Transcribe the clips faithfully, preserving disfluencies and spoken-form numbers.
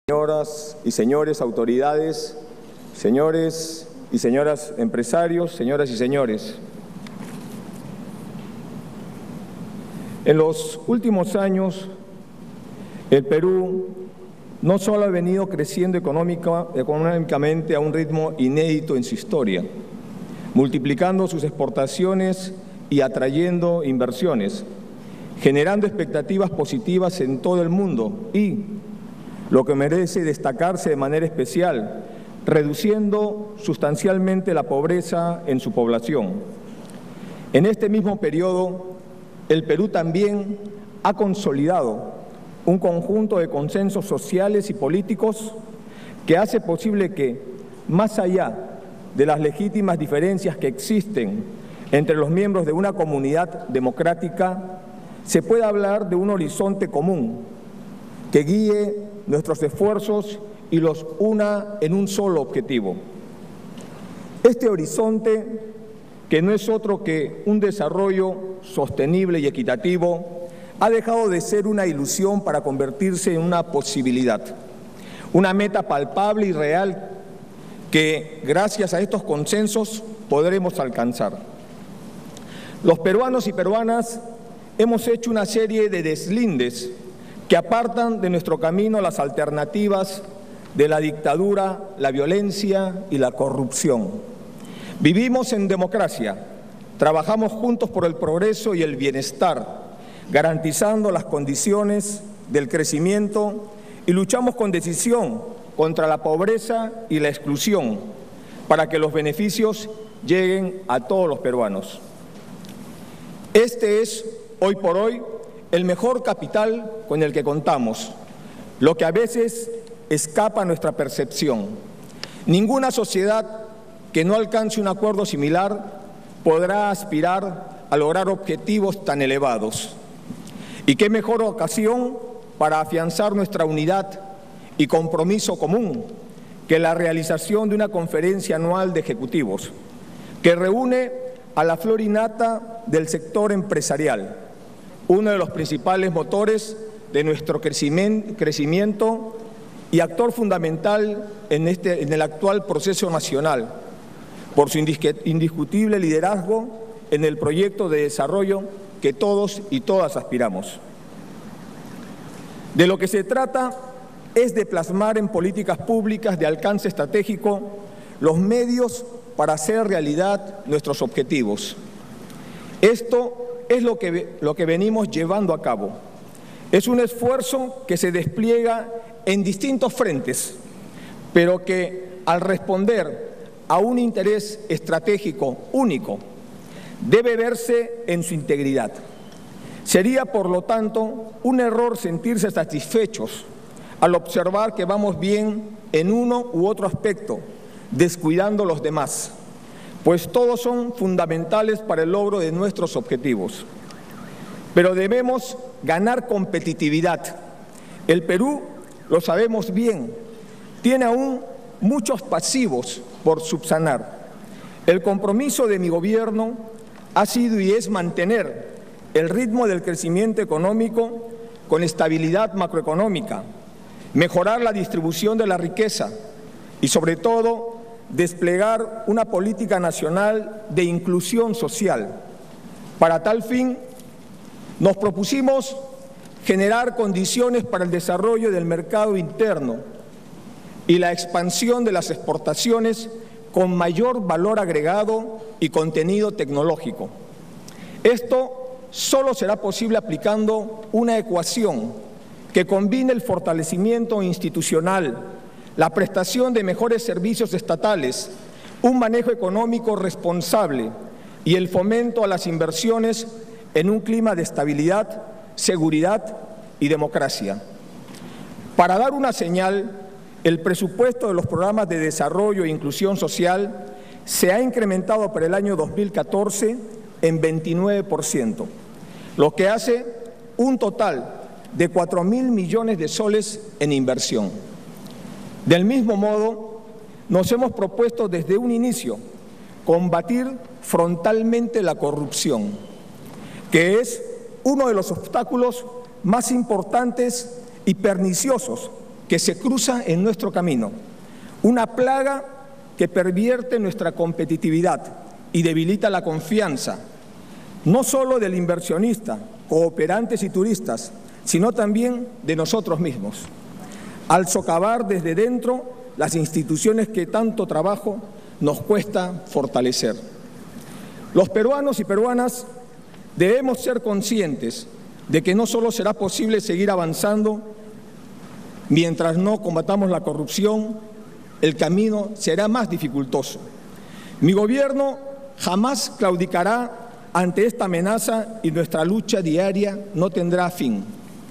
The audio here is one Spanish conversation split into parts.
Señoras y señores autoridades, señores y señoras empresarios, señoras y señores. En los últimos años, el Perú no solo ha venido creciendo económica, económicamente a un ritmo inédito en su historia, multiplicando sus exportaciones y atrayendo inversiones, generando expectativas positivas en todo el mundo y, lo que merece destacarse de manera especial, reduciendo sustancialmente la pobreza en su población. En este mismo periodo, el Perú también ha consolidado un conjunto de consensos sociales y políticos que hace posible que, más allá de las legítimas diferencias que existen entre los miembros de una comunidad democrática, se pueda hablar de un horizonte común que guíe nuestros esfuerzos y los una en un solo objetivo. Este horizonte, que no es otro que un desarrollo sostenible y equitativo, ha dejado de ser una ilusión para convertirse en una posibilidad, una meta palpable y real que, gracias a estos consensos, podremos alcanzar. Los peruanos y peruanas hemos hecho una serie de deslindes que apartan de nuestro camino las alternativas de la dictadura, la violencia y la corrupción. Vivimos en democracia, trabajamos juntos por el progreso y el bienestar, garantizando las condiciones del crecimiento y luchamos con decisión contra la pobreza y la exclusión para que los beneficios lleguen a todos los peruanos. Este es, hoy por hoy, el mejor capital con el que contamos, lo que a veces escapa a nuestra percepción. Ninguna sociedad que no alcance un acuerdo similar podrá aspirar a lograr objetivos tan elevados. Y qué mejor ocasión para afianzar nuestra unidad y compromiso común que la realización de una conferencia anual de ejecutivos que reúne a la flor innata del sector empresarial, uno de los principales motores de nuestro crecimiento y actor fundamental en, este, en el actual proceso nacional, por su indiscutible liderazgo en el proyecto de desarrollo que todos y todas aspiramos. De lo que se trata es de plasmar en políticas públicas de alcance estratégico los medios para hacer realidad nuestros objetivos. Esto es lo que, lo que venimos llevando a cabo. Es un esfuerzo que se despliega en distintos frentes, pero que al responder a un interés estratégico único, debe verse en su integridad. Sería, por lo tanto, un error sentirse satisfechos al observar que vamos bien en uno u otro aspecto, descuidando los demás, pues todos son fundamentales para el logro de nuestros objetivos. Pero debemos ganar competitividad. El Perú, lo sabemos bien, tiene aún muchos pasivos por subsanar. El compromiso de mi gobierno ha sido y es mantener el ritmo del crecimiento económico con estabilidad macroeconómica, mejorar la distribución de la riqueza y, sobre todo, desplegar una política nacional de inclusión social. Para tal fin, nos propusimos generar condiciones para el desarrollo del mercado interno y la expansión de las exportaciones con mayor valor agregado y contenido tecnológico. Esto solo será posible aplicando una ecuación que combine el fortalecimiento institucional, la prestación de mejores servicios estatales, un manejo económico responsable y el fomento a las inversiones en un clima de estabilidad, seguridad y democracia. Para dar una señal, el presupuesto de los programas de desarrollo e inclusión social se ha incrementado para el año dos mil catorce en veintinueve por ciento, lo que hace un total de cuatro mil millones de soles en inversión. Del mismo modo, nos hemos propuesto desde un inicio combatir frontalmente la corrupción, que es uno de los obstáculos más importantes y perniciosos que se cruza en nuestro camino, una plaga que pervierte nuestra competitividad y debilita la confianza, no solo del inversionista, cooperantes y turistas, sino también de nosotros mismos, al socavar desde dentro las instituciones que tanto trabajo nos cuesta fortalecer. Los peruanos y peruanas debemos ser conscientes de que no solo será posible seguir avanzando mientras no combatamos la corrupción, el camino será más dificultoso. Mi gobierno jamás claudicará ante esta amenaza y nuestra lucha diaria no tendrá fin.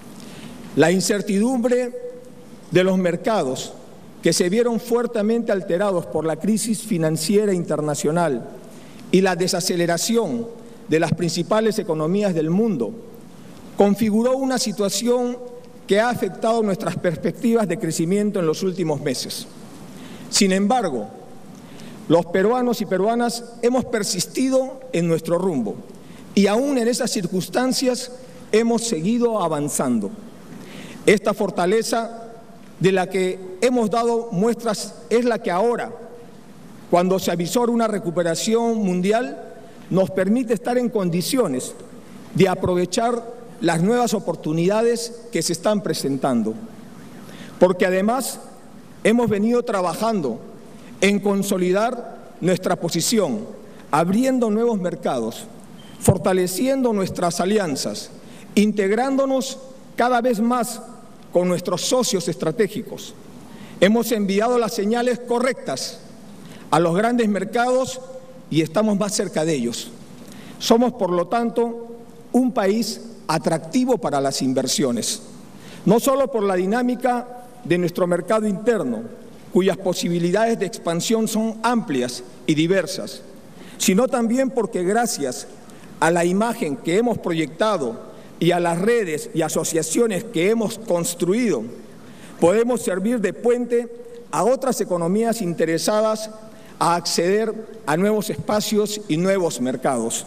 La incertidumbre de los mercados, que se vieron fuertemente alterados por la crisis financiera internacional y la desaceleración de las principales economías del mundo, configuró una situación que ha afectado nuestras perspectivas de crecimiento en los últimos meses. Sin embargo, los peruanos y peruanas hemos persistido en nuestro rumbo y aún en esas circunstancias hemos seguido avanzando. Esta fortaleza de la que hemos dado muestras es la que ahora, cuando se avisora una recuperación mundial, nos permite estar en condiciones de aprovechar las nuevas oportunidades que se están presentando. Porque además hemos venido trabajando en consolidar nuestra posición, abriendo nuevos mercados, fortaleciendo nuestras alianzas, integrándonos cada vez más con nuestros socios estratégicos. Hemos enviado las señales correctas a los grandes mercados y estamos más cerca de ellos. Somos, por lo tanto, un país atractivo para las inversiones, no solo por la dinámica de nuestro mercado interno, cuyas posibilidades de expansión son amplias y diversas, sino también porque gracias a la imagen que hemos proyectado y a las redes y asociaciones que hemos construido, podemos servir de puente a otras economías interesadas a acceder a nuevos espacios y nuevos mercados.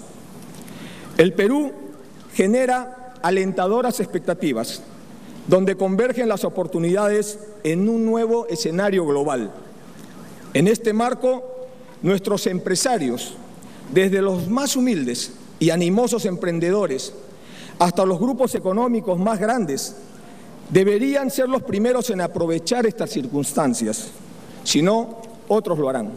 El Perú genera alentadoras expectativas, donde convergen las oportunidades en un nuevo escenario global. En este marco, nuestros empresarios, desde los más humildes y animosos emprendedores hasta los grupos económicos más grandes, deberían ser los primeros en aprovechar estas circunstancias, si no, otros lo harán.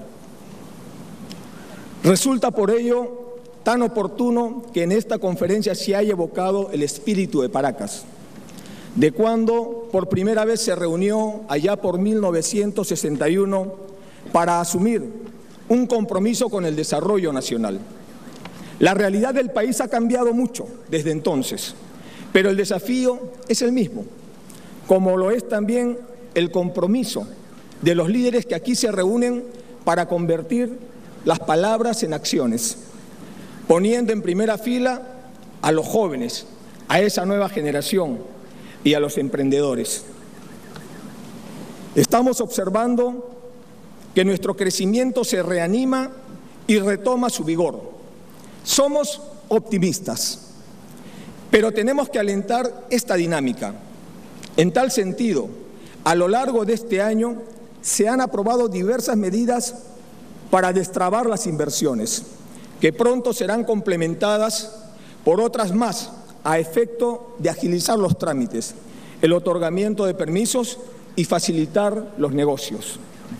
Resulta por ello tan oportuno que en esta conferencia se haya evocado el espíritu de Paracas, de cuando por primera vez se reunió allá por mil novecientos sesenta y uno para asumir un compromiso con el desarrollo nacional. La realidad del país ha cambiado mucho desde entonces, pero el desafío es el mismo, como lo es también el compromiso de los líderes que aquí se reúnen para convertir las palabras en acciones, poniendo en primera fila a los jóvenes, a esa nueva generación y a los emprendedores. Estamos observando que nuestro crecimiento se reanima y retoma su vigor. Somos optimistas, pero tenemos que alentar esta dinámica. En tal sentido, a lo largo de este año se han aprobado diversas medidas para destrabar las inversiones, que pronto serán complementadas por otras más a efecto de agilizar los trámites, el otorgamiento de permisos y facilitar los negocios.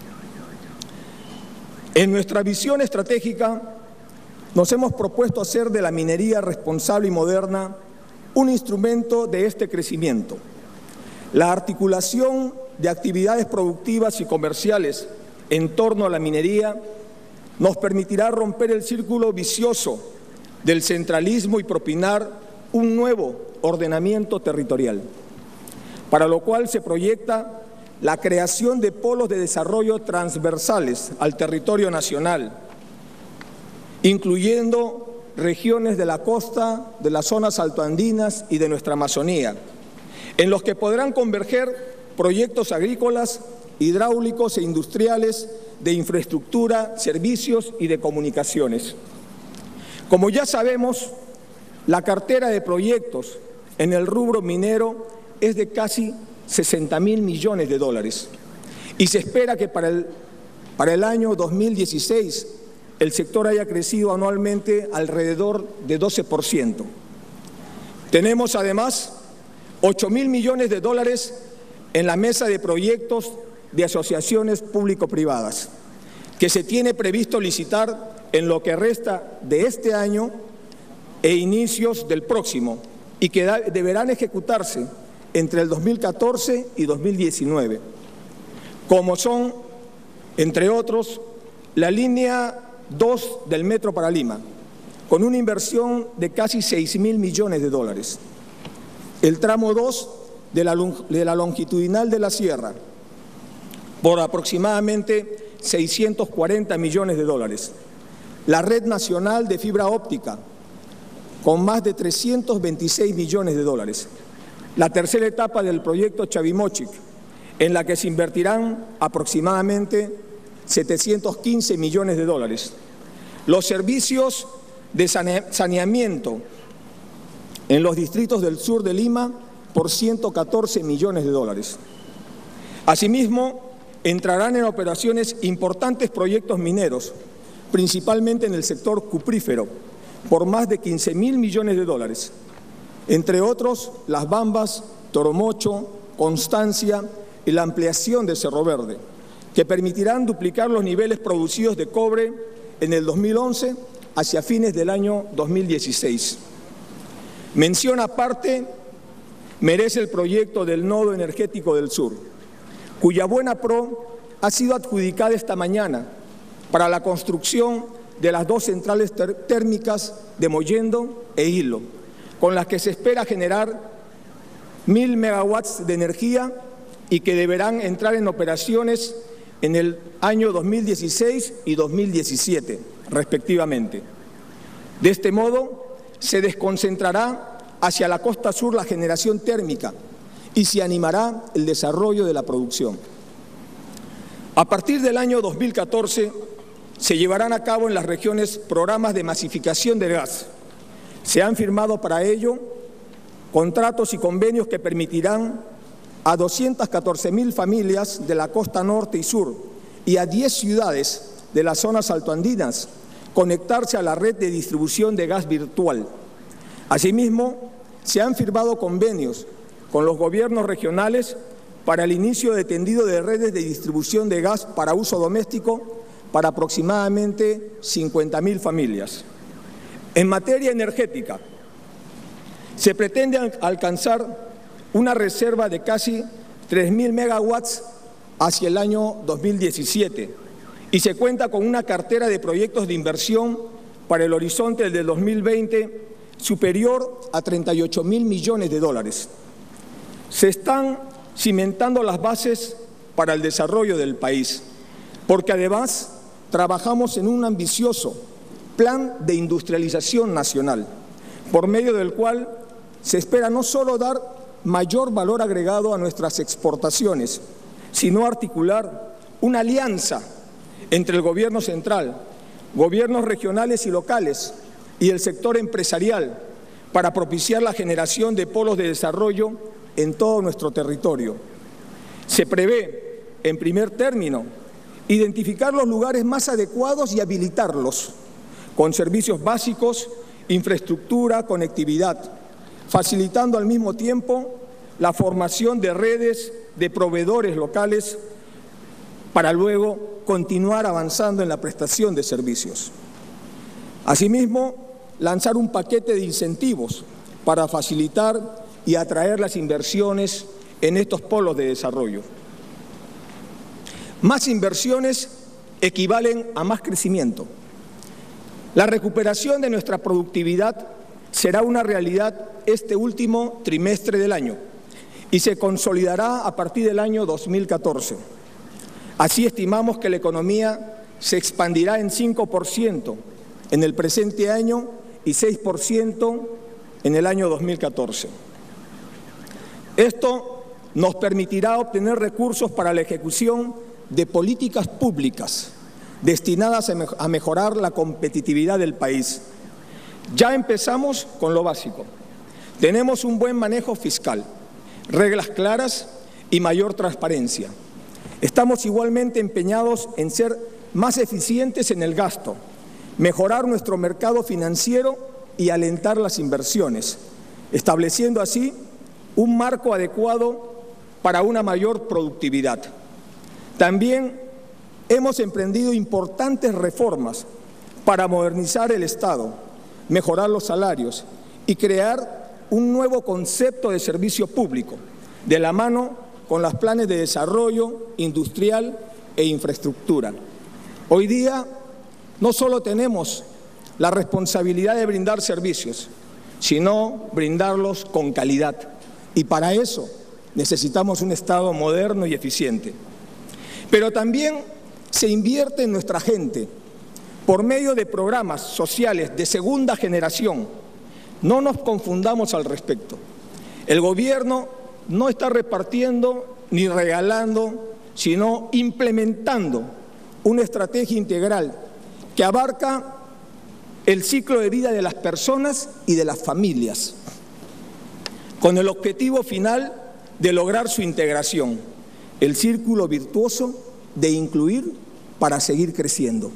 En nuestra visión estratégica, nos hemos propuesto hacer de la minería responsable y moderna un instrumento de este crecimiento. La articulación de actividades productivas y comerciales en torno a la minería nos permitirá romper el círculo vicioso del centralismo y propinar un nuevo ordenamiento territorial, para lo cual se proyecta la creación de polos de desarrollo transversales al territorio nacional, incluyendo regiones de la costa, de las zonas altoandinas y de nuestra Amazonía, en los que podrán converger proyectos agrícolas, hidráulicos e industriales, de infraestructura, servicios y de comunicaciones. Como ya sabemos, la cartera de proyectos en el rubro minero es de casi sesenta mil millones de dólares. Y se espera que para el, para el año dos mil dieciséis el sector haya crecido anualmente alrededor de doce por ciento. Tenemos además ocho mil millones de dólares en la mesa de proyectos de asociaciones público-privadas, que se tiene previsto licitar en lo que resta de este año e inicios del próximo, y que da, deberán ejecutarse entre el dos mil catorce y dos mil diecinueve, como son, entre otros, la línea dos del Metro para Lima, con una inversión de casi seis mil millones de dólares, el tramo dos de la, de la longitudinal de la Sierra, por aproximadamente seiscientos cuarenta millones de dólares, la red nacional de fibra óptica, con más de trescientos veintiséis millones de dólares, la tercera etapa del proyecto Chavimochic, en la que se invertirán aproximadamente setecientos quince millones de dólares, los servicios de saneamiento en los distritos del sur de Lima por ciento catorce millones de dólares. Asimismo, entrarán en operaciones importantes proyectos mineros, principalmente en el sector cuprífero, por más de quince mil millones de dólares, entre otros Las Bambas, Toromocho, Constancia y la ampliación de Cerro Verde, que permitirán duplicar los niveles producidos de cobre en el dos mil once hacia fines del año dos mil dieciséis. Mención aparte merece el proyecto del Nodo Energético del Sur, cuya buena pro ha sido adjudicada esta mañana para la construcción de las dos centrales térmicas de Mollendo e Hilo, con las que se espera generar mil megawatts de energía y que deberán entrar en operaciones en el año dos mil dieciséis y dos mil diecisiete, respectivamente. De este modo, se desconcentrará hacia la costa sur la generación térmica y se animará el desarrollo de la producción. A partir del año dos mil catorce, se llevarán a cabo en las regiones programas de masificación del gas. Se han firmado para ello contratos y convenios que permitirán a doscientas catorce mil familias de la costa norte y sur y a diez ciudades de las zonas altoandinas conectarse a la red de distribución de gas virtual. Asimismo, se han firmado convenios con los gobiernos regionales para el inicio de tendido de redes de distribución de gas para uso doméstico para aproximadamente cincuenta mil familias. En materia energética, se pretende alcanzar una reserva de casi tres mil megawatts hacia el año dos mil diecisiete y se cuenta con una cartera de proyectos de inversión para el horizonte del dos mil veinte superior a treinta y ocho mil millones de dólares. Se están cimentando las bases para el desarrollo del país, porque además trabajamos en un ambicioso plan de industrialización nacional, por medio del cual se espera no solo dar mayor valor agregado a nuestras exportaciones, sino articular una alianza entre el gobierno central, gobiernos regionales y locales y el sector empresarial para propiciar la generación de polos de desarrollo en todo nuestro territorio. Se prevé, en primer término, identificar los lugares más adecuados y habilitarlos con servicios básicos, infraestructura, conectividad, facilitando al mismo tiempo la formación de redes de proveedores locales para luego continuar avanzando en la prestación de servicios. Asimismo, lanzar un paquete de incentivos para facilitar y atraer las inversiones en estos polos de desarrollo. Más inversiones equivalen a más crecimiento. La recuperación de nuestra productividad será una realidad este último trimestre del año y se consolidará a partir del año dos mil catorce. Así estimamos que la economía se expandirá en cinco por ciento en el presente año y seis por ciento en el año dos mil catorce. Esto nos permitirá obtener recursos para la ejecución de políticas públicas destinadas a mejorar la competitividad del país. Ya empezamos con lo básico. Tenemos un buen manejo fiscal, reglas claras y mayor transparencia. Estamos igualmente empeñados en ser más eficientes en el gasto, mejorar nuestro mercado financiero y alentar las inversiones, estableciendo así un marco adecuado para una mayor productividad. También hemos emprendido importantes reformas para modernizar el Estado, mejorar los salarios y crear un nuevo concepto de servicio público, de la mano con los planes de desarrollo industrial e infraestructura. Hoy día no solo tenemos la responsabilidad de brindar servicios, sino brindarlos con calidad. Y para eso necesitamos un Estado moderno y eficiente. Pero también se invierte en nuestra gente por medio de programas sociales de segunda generación. No nos confundamos al respecto. El gobierno no está repartiendo ni regalando, sino implementando una estrategia integral que abarca el ciclo de vida de las personas y de las familias, con el objetivo final de lograr su integración, el círculo virtuoso de incluir para seguir creciendo.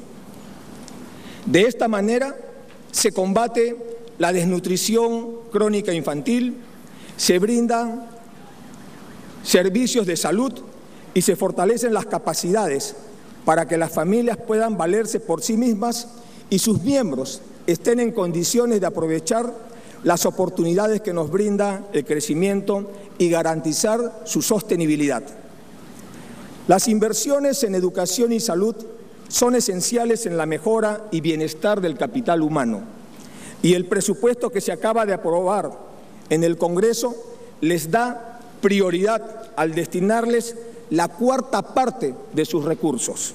De esta manera se combate la desnutrición crónica infantil, se brindan servicios de salud y se fortalecen las capacidades para que las familias puedan valerse por sí mismas y sus miembros estén en condiciones de aprovechar las oportunidades que nos brinda el crecimiento y garantizar su sostenibilidad. Las inversiones en educación y salud son esenciales en la mejora y bienestar del capital humano, y el presupuesto que se acaba de aprobar en el Congreso les da prioridad al destinarles la cuarta parte de sus recursos.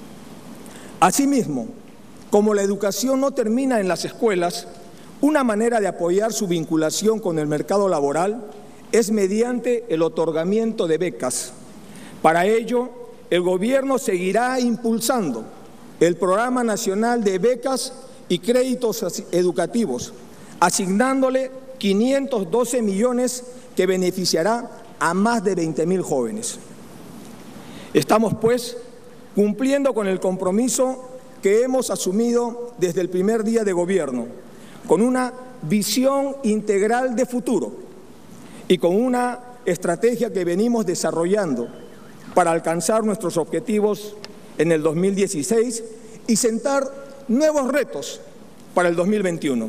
Asimismo, como la educación no termina en las escuelas, una manera de apoyar su vinculación con el mercado laboral es mediante el otorgamiento de becas. Para ello, el Gobierno seguirá impulsando el Programa Nacional de Becas y Créditos Educativos, asignándole quinientos doce millones que beneficiará a más de veinte mil jóvenes. Estamos, pues, cumpliendo con el compromiso que hemos asumido desde el primer día de gobierno, con una visión integral de futuro y con una estrategia que venimos desarrollando para alcanzar nuestros objetivos en el dos mil dieciséis y sentar nuevos retos para el dos mil veintiuno.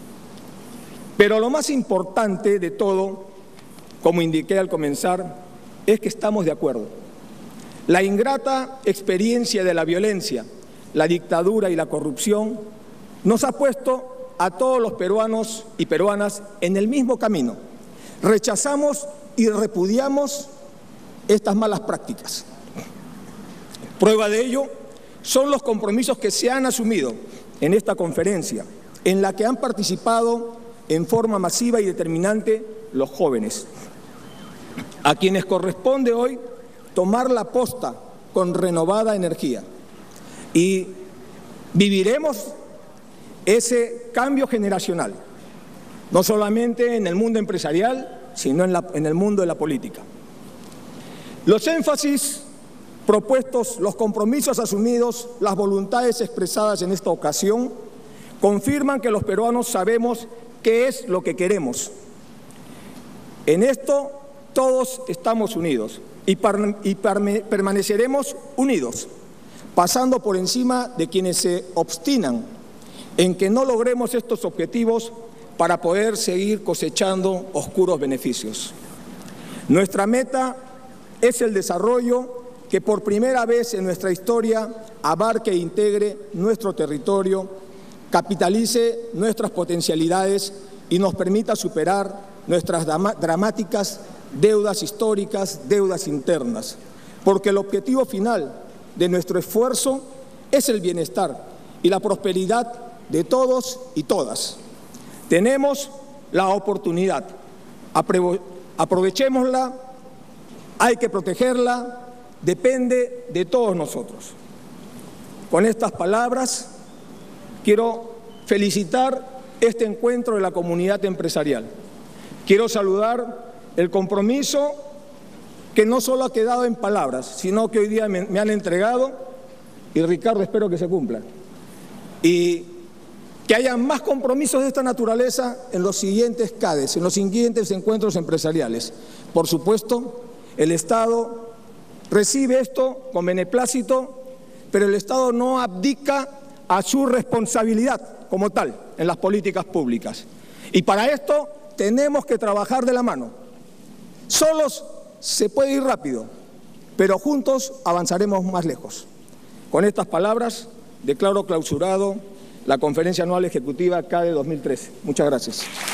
Pero lo más importante de todo, como indiqué al comenzar, es que estamos de acuerdo. La ingrata experiencia de la violencia, la dictadura y la corrupción nos ha puesto a todos los peruanos y peruanas en el mismo camino. Rechazamos y repudiamos estas malas prácticas. Prueba de ello son los compromisos que se han asumido en esta conferencia, en la que han participado en forma masiva y determinante los jóvenes, a quienes corresponde hoy tomar la posta con renovada energía. Y viviremos ese cambio generacional, no solamente en el mundo empresarial, sino en, la, en el mundo de la política. Los énfasis propuestos, los compromisos asumidos, las voluntades expresadas en esta ocasión, confirman que los peruanos sabemos qué es lo que queremos. En esto todos estamos unidos y, par, y par, permaneceremos unidos, pasando por encima de quienes se obstinan en que no logremos estos objetivos para poder seguir cosechando oscuros beneficios. Nuestra meta es el desarrollo que por primera vez en nuestra historia abarque e integre nuestro territorio, capitalice nuestras potencialidades y nos permita superar nuestras dramáticas deudas históricas, deudas internas, porque el objetivo final de nuestro esfuerzo es el bienestar y la prosperidad de todos y todas. Tenemos la oportunidad, aprovechémosla, hay que protegerla, depende de todos nosotros. Con estas palabras quiero felicitar este encuentro de la comunidad empresarial. Quiero saludar el compromiso que no solo ha quedado en palabras, sino que hoy día me, me han entregado, y Ricardo espero que se cumpla. Y que haya más compromisos de esta naturaleza en los siguientes C A D E S, en los siguientes encuentros empresariales. Por supuesto, el Estado recibe esto con beneplácito, pero el Estado no abdica a su responsabilidad como tal en las políticas públicas. Y para esto tenemos que trabajar de la mano. Solos se puede ir rápido, pero juntos avanzaremos más lejos. Con estas palabras, declaro clausurado la Conferencia Anual Ejecutiva C A D E dos mil trece. Muchas gracias.